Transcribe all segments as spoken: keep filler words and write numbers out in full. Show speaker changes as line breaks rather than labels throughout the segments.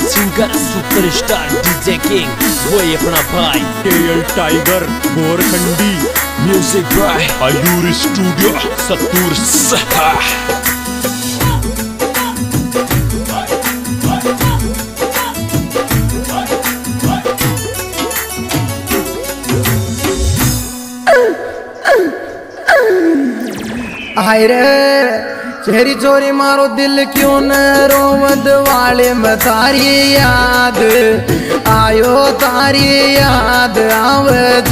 Singer superstar DJ king वही अपना भाई
केएल टाइगर गोरखंडी।
म्यूजिक बाय
आयुर स्टूडियो सतूर सहा।
हाय रे चेरी चोरी मारो दिल क्यों न रोवद वाले में तारी याद आयो तारी याद आवज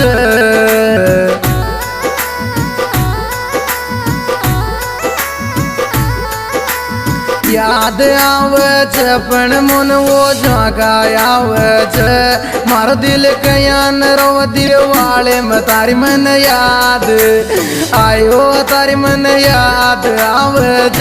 याद आवज पण मन वो जागा आवज मारो दिल कयान रो दिल वाले में तारी मन याद आयो तारी मन याद आवज।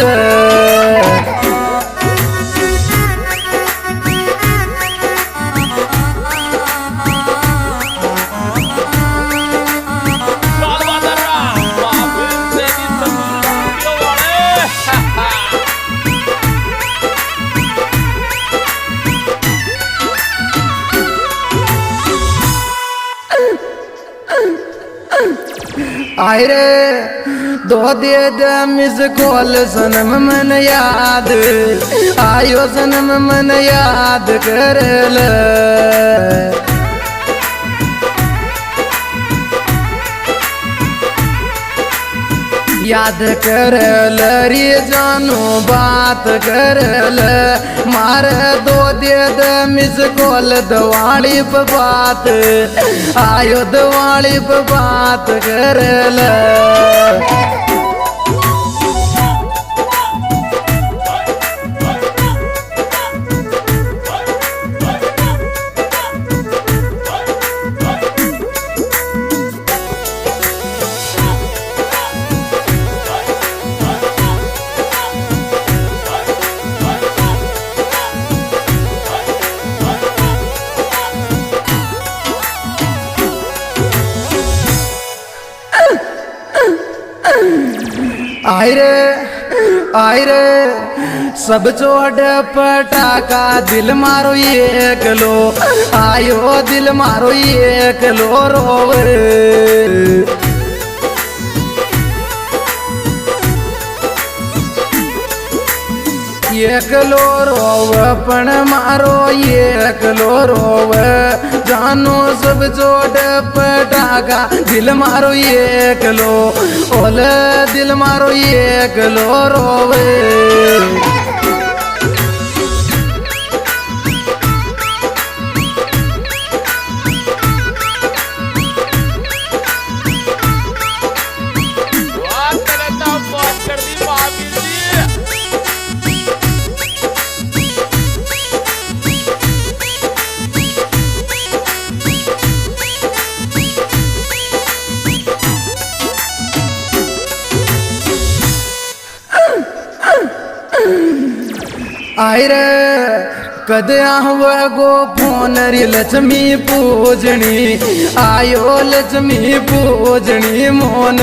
आय रे दो दे दे मिस कॉल सनम मन याद आयो सनम मन याद कर ले याद कर रे जानो बात कर ले मार दो दे दे मिस कॉल दिवाली पे बात आयो दिवाली पे बात कर ले। आय रे आय रे सब चोट पटाका दिल मारो ये कलो आयो दिल मारो ये कलो रोवे एक लो रोव पण मारो एक लो रोव जानो सब चोट पटाका दिल मारो एक लो ओल दिल मारो एक लो रोवे। आय रे कद हुआ गो फोन री लक्ष्मी पूजनी आयो लक्ष्मी पूजनी मोन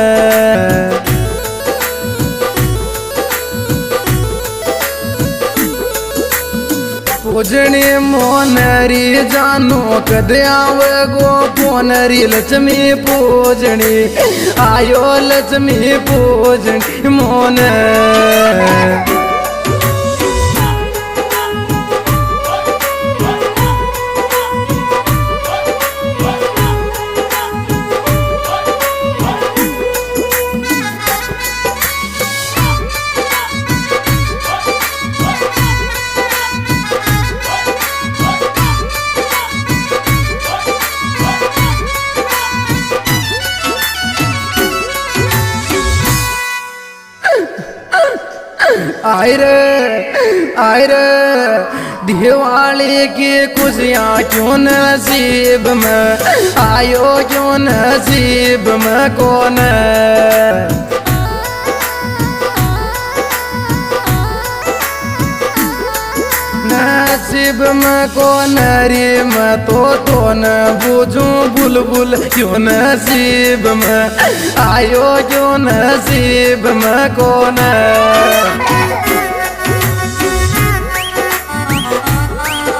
पूजनी मोन री जानो कद हुआ गो फोन री लक्ष्मी पूजनी आयो लक्ष्मी पूजनी मोन। आय रे आय रे दिवाली की खुशियाँ क्यों नसीब में आयो क्यों नसीब में कौन नसीब में कौन रे मैं तो तो न बूझूं बुलबुल क्यों नसीब में आयो क्यों नसीब में कौन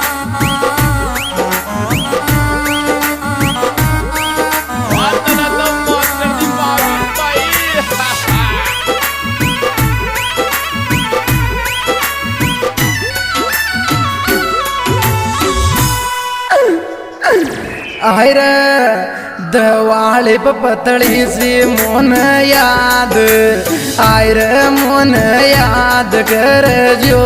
आय रे दवाली पे पतली सी मोन याद आय रे मोन याद कर जो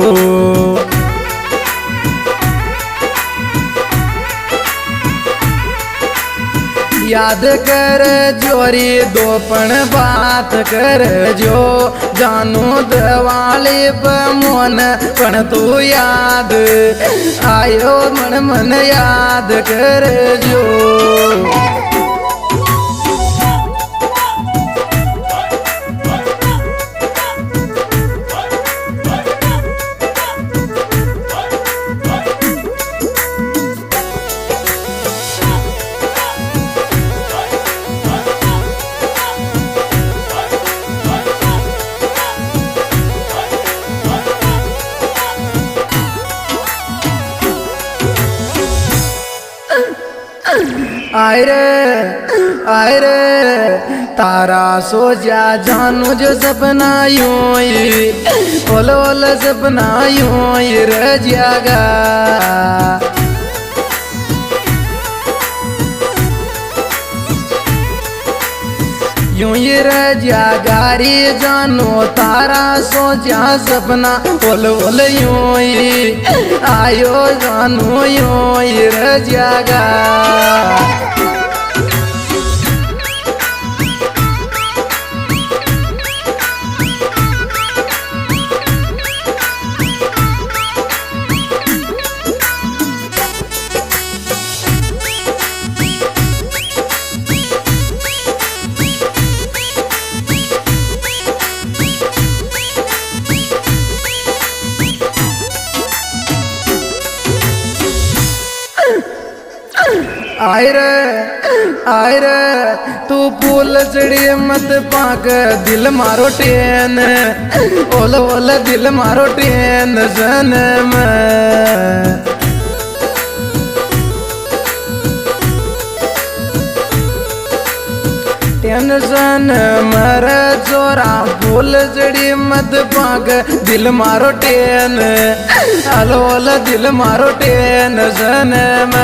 याद कर जोरी दोपन बात कर जो जानू दवाली पे मोन पण तू याद आयो मन मन याद कर जो आय रे आय रे तारा सो जा जानू जो सपना यूं ही ओल ओल सपना यूं ही रह जागा यूं ही रह जागा रे जानो तारा सो जा सपना ओल ओल यूं ही आयो जानू यूं ही रह जागा आय रे आय रे तू फूल चढ़ी मत पाक दिल मारो टेन ओल ओल दिल मारो टेन जन्म टेंशन मर जोरा फूल चढ़ी मत पाक दिल मारो टेन ओल ओल दिल मारो टेन जन्म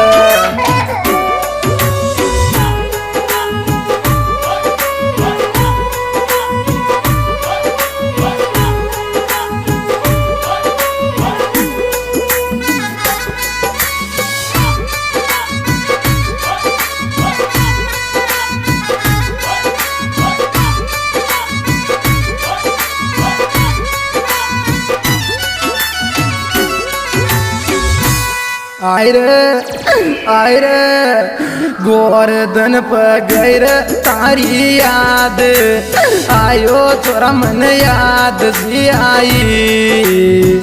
आय रे आय रे गोवर्धन पर गैर तारी याद आयो तोरा मन याद सी आई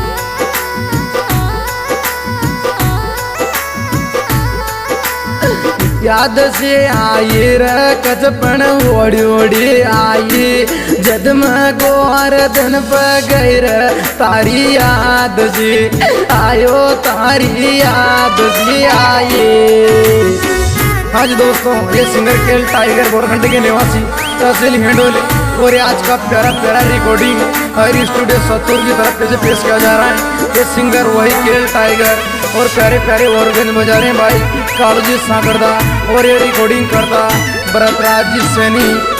याद से आई रे कचपन ओड़ी ओड़ी आई जद में गोवर्धन पर गैर तारी याद सी आयो तारी याद सी आई। आज दोस्तों ये सिंगर केल टाइगर गोरखंड के निवासी तहसील हिंडोली और ये आज का प्यारा प्यारा रिकॉर्डिंग हरी स्टूडियो सत्तूर की तरफ से पेश किया जा रहा है। ये सिंगर वही केल टाइगर और प्यारे प्यारे ऑर्गन बजा रहे हैं भाई कालूजी साकरदा और ये रिकॉर्डिंग करता भरतराज जी सैनी।